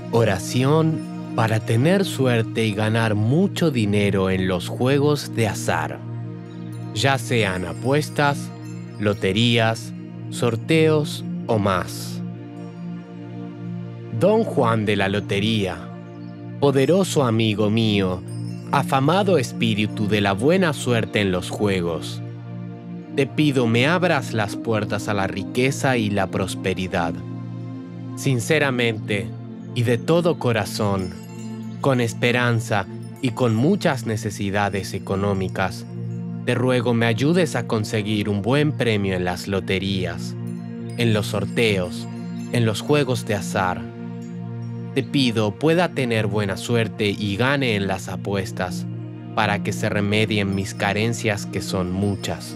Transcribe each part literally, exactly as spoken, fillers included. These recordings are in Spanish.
Oración para tener suerte y ganar mucho dinero en los juegos de azar, ya sean apuestas, loterías, sorteos o más. Don Juan de la Lotería, poderoso amigo mío, afamado espíritu de la buena suerte en los juegos, te pido me abras las puertas a la riqueza y la prosperidad. Sinceramente y de todo corazón, con esperanza y con muchas necesidades económicas, te ruego me ayudes a conseguir un buen premio en las loterías, en los sorteos, en los juegos de azar. Te pido pueda tener buena suerte y gane en las apuestas, para que se remedien mis carencias que son muchas.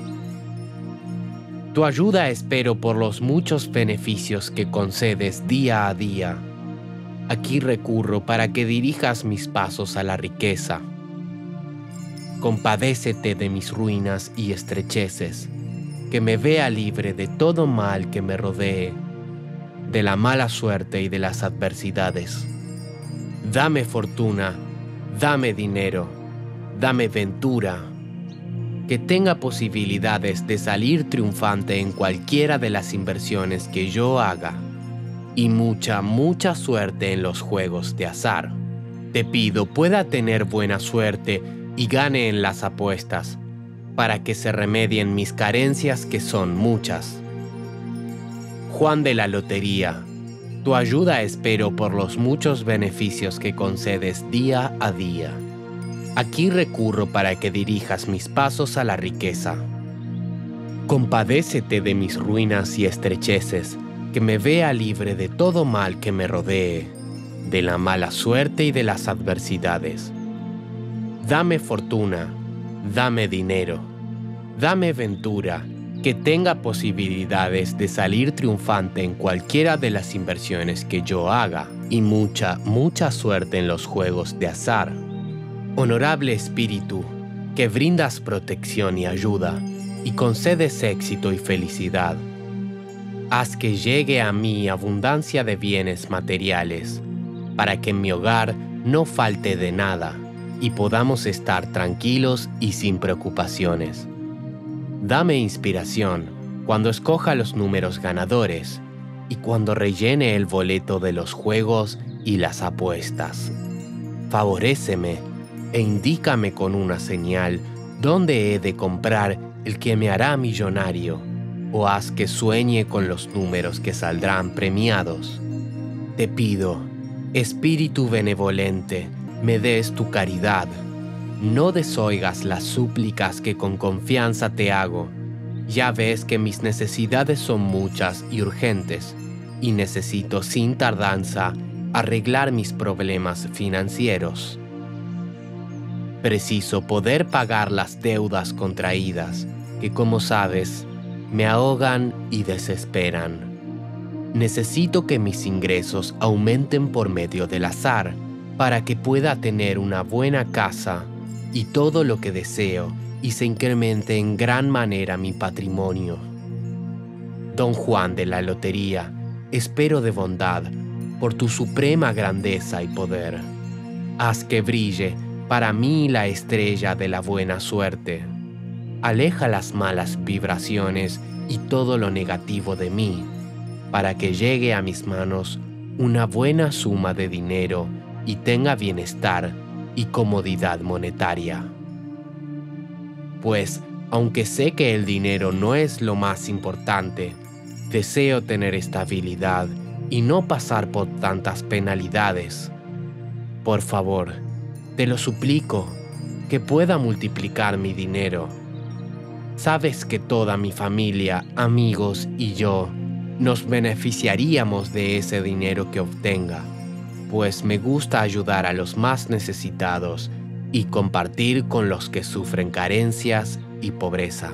Tu ayuda espero por los muchos beneficios que concedes día a día. Aquí recurro para que dirijas mis pasos a la riqueza. Compadécete de mis ruinas y estrecheces, que me vea libre de todo mal que me rodee, de la mala suerte y de las adversidades. Dame fortuna, dame dinero, dame ventura, que tenga posibilidades de salir triunfante en cualquiera de las inversiones que yo haga, y mucha, mucha suerte en los juegos de azar. Te pido pueda tener buena suerte y gane en las apuestas, para que se remedien mis carencias que son muchas. Juan de la Lotería, tu ayuda espero por los muchos beneficios que concedes día a día. Aquí recurro para que dirijas mis pasos a la riqueza. Compadécete de mis ruinas y estrecheces, que me vea libre de todo mal que me rodee, de la mala suerte y de las adversidades. Dame fortuna, dame dinero, dame ventura, que tenga posibilidades de salir triunfante en cualquiera de las inversiones que yo haga, y mucha, mucha suerte en los juegos de azar. Honorable Espíritu, que brindas protección y ayuda, y concedes éxito y felicidad, haz que llegue a mí abundancia de bienes materiales, para que en mi hogar no falte de nada, y podamos estar tranquilos y sin preocupaciones. Dame inspiración cuando escoja los números ganadores, y cuando rellene el boleto de los juegos y las apuestas. Favoréceme e indícame con una señal dónde he de comprar el que me hará millonario, o haz que sueñe con los números que saldrán premiados. Te pido, Espíritu benevolente, me des tu caridad. No desoigas las súplicas que con confianza te hago. Ya ves que mis necesidades son muchas y urgentes, y necesito sin tardanza arreglar mis problemas financieros. Preciso poder pagar las deudas contraídas, que como sabes, me ahogan y desesperan. Necesito que mis ingresos aumenten por medio del azar, para que pueda tener una buena casa y todo lo que deseo, y se incremente en gran manera mi patrimonio. Don Juan de la Lotería, espero de bondad, por tu suprema grandeza y poder. Haz que brille para mí la estrella de la buena suerte. Aleja las malas vibraciones y todo lo negativo de mí, para que llegue a mis manos una buena suma de dinero y tenga bienestar y comodidad monetaria. Pues, aunque sé que el dinero no es lo más importante, deseo tener estabilidad y no pasar por tantas penalidades. Por favor, te lo suplico, que pueda multiplicar mi dinero. Sabes que toda mi familia, amigos y yo nos beneficiaríamos de ese dinero que obtenga, pues me gusta ayudar a los más necesitados y compartir con los que sufren carencias y pobreza.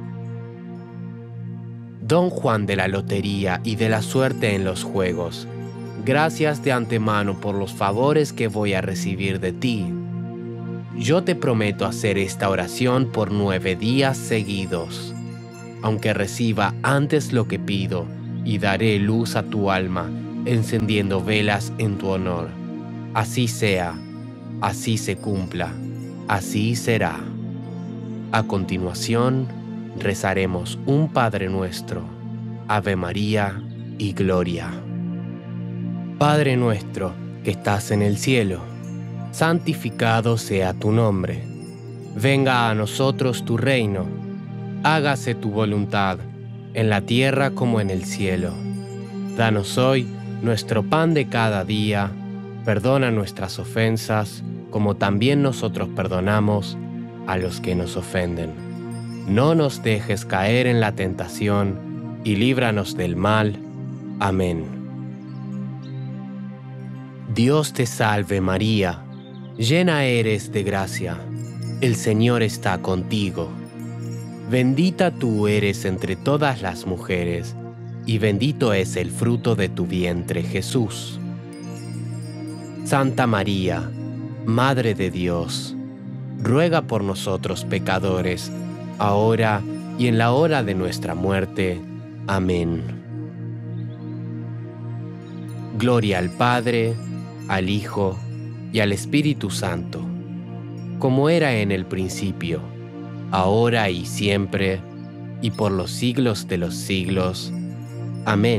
Don Juan de la Lotería y de la suerte en los juegos, gracias de antemano por los favores que voy a recibir de ti. Yo te prometo hacer esta oración por nueve días seguidos, aunque reciba antes lo que pido, y daré luz a tu alma encendiendo velas en tu honor. Así sea, así se cumpla, así será. A continuación, rezaremos un Padre Nuestro, Ave María y Gloria. Padre nuestro que estás en el cielo, santificado sea tu nombre. Venga a nosotros tu reino. Hágase tu voluntad, en la tierra como en el cielo. Danos hoy nuestro pan de cada día. Perdona nuestras ofensas, como también nosotros perdonamos a los que nos ofenden. No nos dejes caer en la tentación, y líbranos del mal. Amén. Dios te salve María, llena eres de gracia, el Señor está contigo. Bendita tú eres entre todas las mujeres, y bendito es el fruto de tu vientre, Jesús. Santa María, Madre de Dios, ruega por nosotros pecadores, ahora y en la hora de nuestra muerte. Amén. Gloria al Padre, al Hijo y al Espíritu Santo, como era en el principio, ahora y siempre, y por los siglos de los siglos. Amén.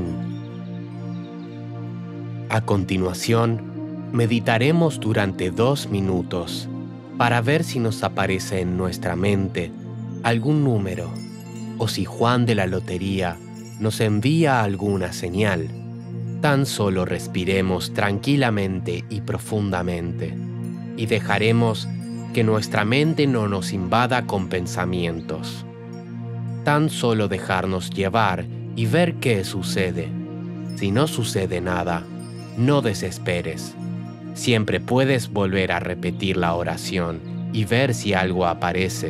A continuación, meditaremos durante dos minutos para ver si nos aparece en nuestra mente algún número o si Juan de la Lotería nos envía alguna señal. Tan solo respiremos tranquilamente y profundamente y dejaremos que nuestra mente no nos invada con pensamientos. Tan solo dejarnos llevar y ver qué sucede. Si no sucede nada, no desesperes. Siempre puedes volver a repetir la oración y ver si algo aparece.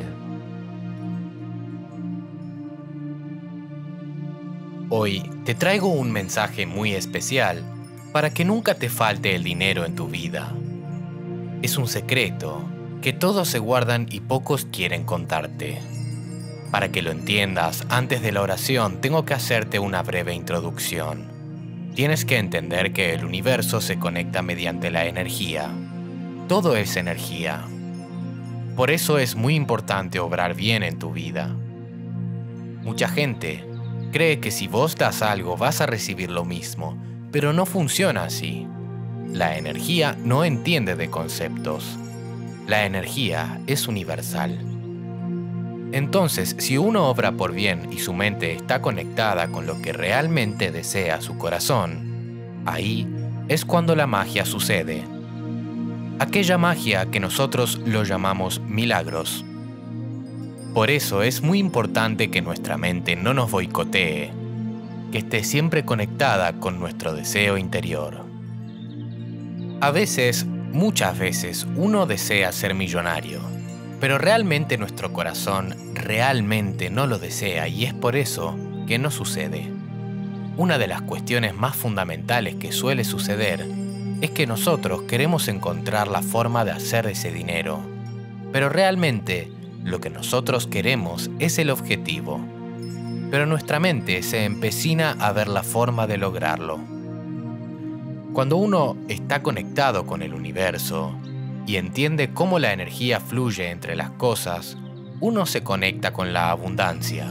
Hoy te traigo un mensaje muy especial para que nunca te falte el dinero en tu vida. Es un secreto que todos se guardan y pocos quieren contarte. Para que lo entiendas, antes de la oración tengo que hacerte una breve introducción. Tienes que entender que el universo se conecta mediante la energía. Todo es energía. Por eso es muy importante obrar bien en tu vida. Mucha gente cree que si vos das algo vas a recibir lo mismo, pero no funciona así. La energía no entiende de conceptos. La energía es universal. Entonces, si uno obra por bien y su mente está conectada con lo que realmente desea su corazón, ahí es cuando la magia sucede. Aquella magia que nosotros lo llamamos milagros. Por eso es muy importante que nuestra mente no nos boicotee, que esté siempre conectada con nuestro deseo interior. A veces, muchas veces, uno desea ser millonario, pero realmente nuestro corazón realmente no lo desea y es por eso que no sucede. Una de las cuestiones más fundamentales que suele suceder es que nosotros queremos encontrar la forma de hacer ese dinero, pero realmente lo que nosotros queremos es el objetivo, pero nuestra mente se empecina a ver la forma de lograrlo. Cuando uno está conectado con el universo y entiende cómo la energía fluye entre las cosas, uno se conecta con la abundancia.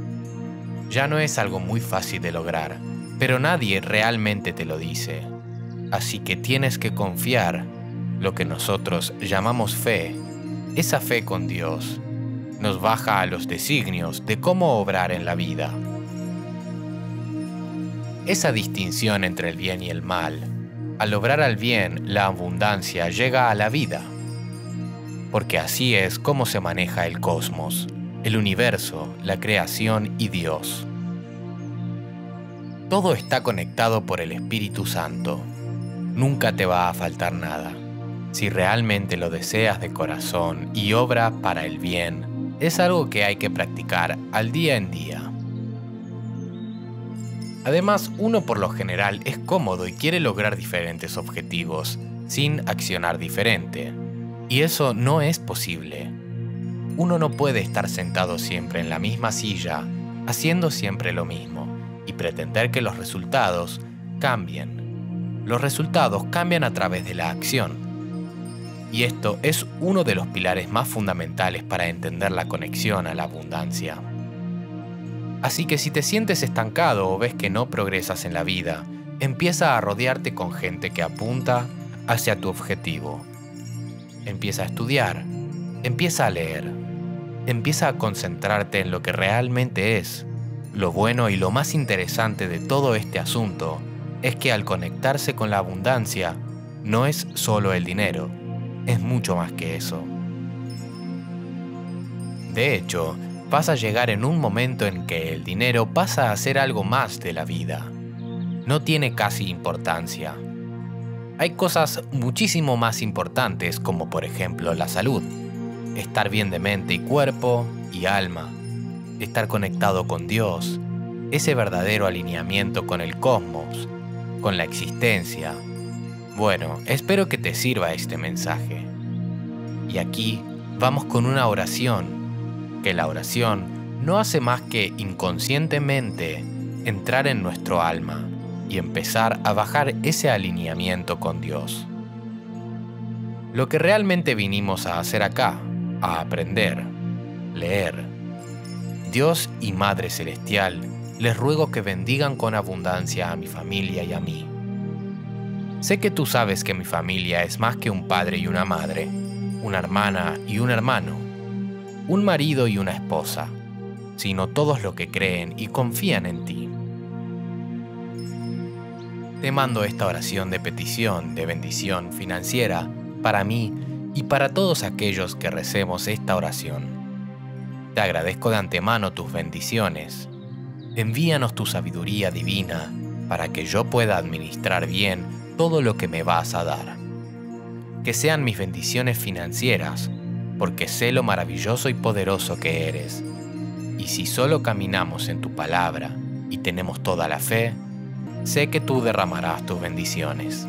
Ya no es algo muy fácil de lograr, pero nadie realmente te lo dice. Así que tienes que confiar, lo que nosotros llamamos fe. Esa fe con Dios nos baja a los designios de cómo obrar en la vida. Esa distinción entre el bien y el mal, al obrar al bien, la abundancia llega a la vida. Porque así es como se maneja el cosmos, el universo, la creación y Dios. Todo está conectado por el Espíritu Santo. Nunca te va a faltar nada. Si realmente lo deseas de corazón y obra para el bien, es algo que hay que practicar al día en día. Además, uno por lo general es cómodo y quiere lograr diferentes objetivos, sin accionar diferente. Y eso no es posible. Uno no puede estar sentado siempre en la misma silla, haciendo siempre lo mismo, y pretender que los resultados cambien. los resultados cambian a través de la acción. Y esto es uno de los pilares más fundamentales para entender la conexión a la abundancia. Así que si te sientes estancado o ves que no progresas en la vida, empieza a rodearte con gente que apunta hacia tu objetivo. Empieza a estudiar, empieza a leer, empieza a concentrarte en lo que realmente es. Lo bueno y lo más interesante de todo este asunto es que al conectarse con la abundancia, no es solo el dinero, es mucho más que eso. De hecho, vas a llegar en un momento en que el dinero pasa a ser algo más de la vida. No tiene casi importancia. Hay cosas muchísimo más importantes como por ejemplo la salud, estar bien de mente y cuerpo y alma, estar conectado con Dios, ese verdadero alineamiento con el cosmos, con la existencia. Bueno, espero que te sirva este mensaje. Y aquí vamos con una oración, que la oración no hace más que inconscientemente entrar en nuestro alma y empezar a bajar ese alineamiento con Dios. Lo que realmente vinimos a hacer acá, a aprender, leer. Dios y Madre Celestial, les ruego que bendigan con abundancia a mi familia y a mí. Sé que tú sabes que mi familia es más que un padre y una madre, una hermana y un hermano, un marido y una esposa, sino todos los que creen y confían en ti. Te mando esta oración de petición, de bendición financiera, para mí y para todos aquellos que recemos esta oración. Te agradezco de antemano tus bendiciones. Envíanos tu sabiduría divina para que yo pueda administrar bien todo lo que me vas a dar. Que sean mis bendiciones financieras, porque sé lo maravilloso y poderoso que eres. Y si solo caminamos en tu palabra y tenemos toda la fe, sé que tú derramarás tus bendiciones.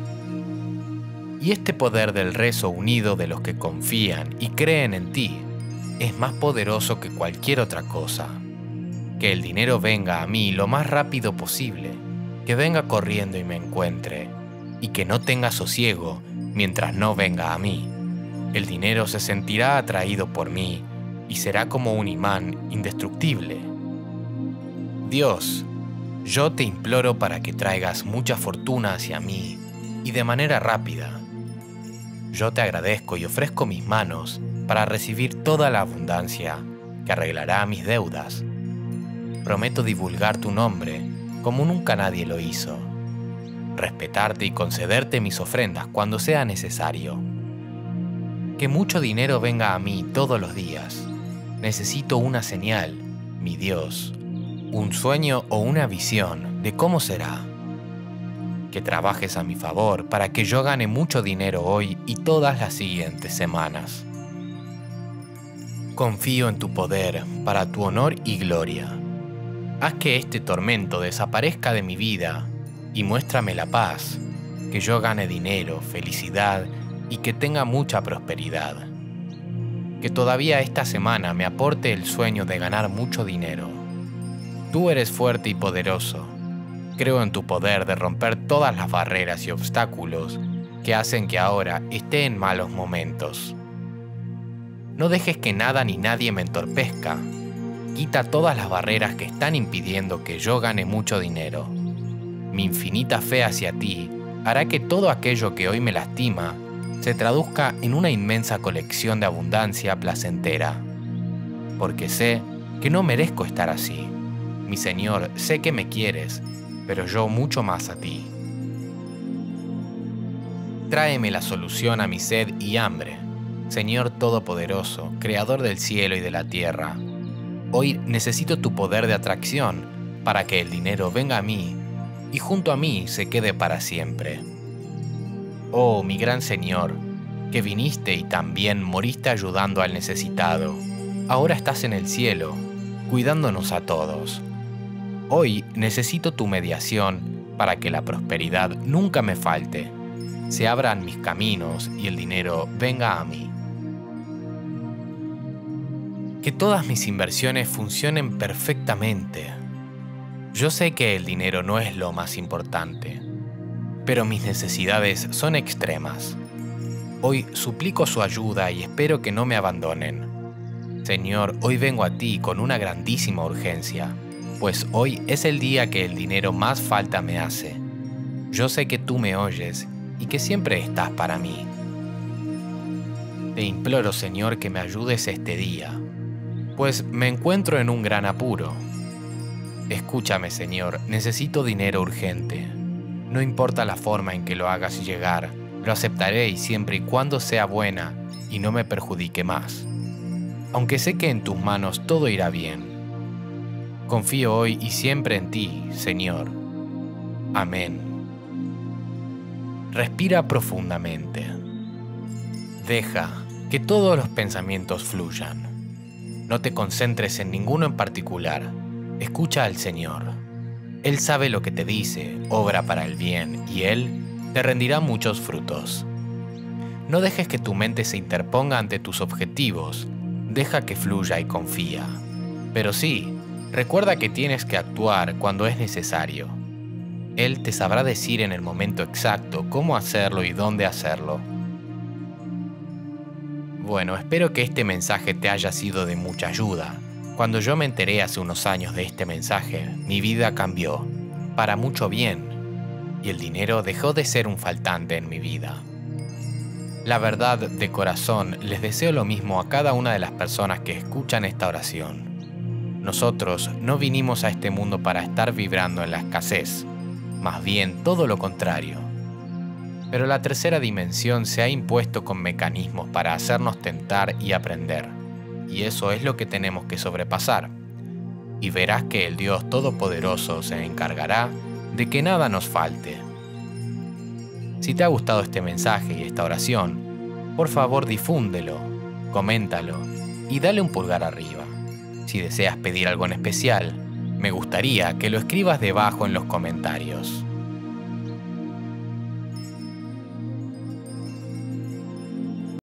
Y este poder del rezo unido de los que confían y creen en ti es más poderoso que cualquier otra cosa. Que el dinero venga a mí lo más rápido posible, que venga corriendo y me encuentre, y que no tenga sosiego mientras no venga a mí. El dinero se sentirá atraído por mí y será como un imán indestructible. Dios, yo te imploro para que traigas mucha fortuna hacia mí y de manera rápida. Yo te agradezco y ofrezco mis manos para recibir toda la abundancia que arreglará mis deudas. Prometo divulgar tu nombre como nunca nadie lo hizo, respetarte y concederte mis ofrendas cuando sea necesario. Que mucho dinero venga a mí todos los días. Necesito una señal, mi Dios, un sueño o una visión de cómo será. Que trabajes a mi favor para que yo gane mucho dinero hoy y todas las siguientes semanas. Confío en tu poder para tu honor y gloria. Haz que este tormento desaparezca de mi vida y muéstrame la paz, que yo gane dinero, felicidad y que tenga mucha prosperidad. Que todavía esta semana me aporte el sueño de ganar mucho dinero. Tú eres fuerte y poderoso. Creo en tu poder de romper todas las barreras y obstáculos que hacen que ahora esté en malos momentos. No dejes que nada ni nadie me entorpezca. Quita todas las barreras que están impidiendo que yo gane mucho dinero. Mi infinita fe hacia ti hará que todo aquello que hoy me lastima se traduzca en una inmensa colección de abundancia placentera. Porque sé que no merezco estar así. Mi Señor, sé que me quieres, pero yo mucho más a ti. Tráeme la solución a mi sed y hambre, Señor Todopoderoso, Creador del cielo y de la tierra. Hoy necesito tu poder de atracción para que el dinero venga a mí y junto a mí se quede para siempre. Oh, mi gran Señor, que viniste y también moriste ayudando al necesitado. Ahora estás en el cielo, cuidándonos a todos. Hoy necesito tu mediación para que la prosperidad nunca me falte, se abran mis caminos y el dinero venga a mí. Que todas mis inversiones funcionen perfectamente. Yo sé que el dinero no es lo más importante, pero mis necesidades son extremas. Hoy suplico su ayuda y espero que no me abandonen. Señor, hoy vengo a ti con una grandísima urgencia, pues hoy es el día que el dinero más falta me hace. Yo sé que tú me oyes y que siempre estás para mí. Te imploro, Señor, que me ayudes este día, pues me encuentro en un gran apuro. Escúchame, Señor, necesito dinero urgente. No importa la forma en que lo hagas llegar, lo aceptaré y siempre y cuando sea buena y no me perjudique más. Aunque sé que en tus manos todo irá bien. Confío hoy y siempre en ti, Señor. Amén. Respira profundamente. Deja que todos los pensamientos fluyan. No te concentres en ninguno en particular. Escucha al Señor. Él sabe lo que te dice, obra para el bien, y Él te rendirá muchos frutos. No dejes que tu mente se interponga ante tus objetivos. Deja que fluya y confía. Pero sí, recuerda que tienes que actuar cuando es necesario. Él te sabrá decir en el momento exacto cómo hacerlo y dónde hacerlo. Bueno, espero que este mensaje te haya sido de mucha ayuda. Cuando yo me enteré hace unos años de este mensaje, mi vida cambió, para mucho bien, y el dinero dejó de ser un faltante en mi vida. La verdad, de corazón, les deseo lo mismo a cada una de las personas que escuchan esta oración. Nosotros no vinimos a este mundo para estar vibrando en la escasez, más bien todo lo contrario. Pero la tercera dimensión se ha impuesto con mecanismos para hacernos tentar y aprender, y eso es lo que tenemos que sobrepasar. Y verás que el Dios Todopoderoso se encargará de que nada nos falte. Si te ha gustado este mensaje y esta oración, por favor difúndelo, coméntalo y dale un pulgar arriba. Si deseas pedir algo en especial, me gustaría que lo escribas debajo en los comentarios.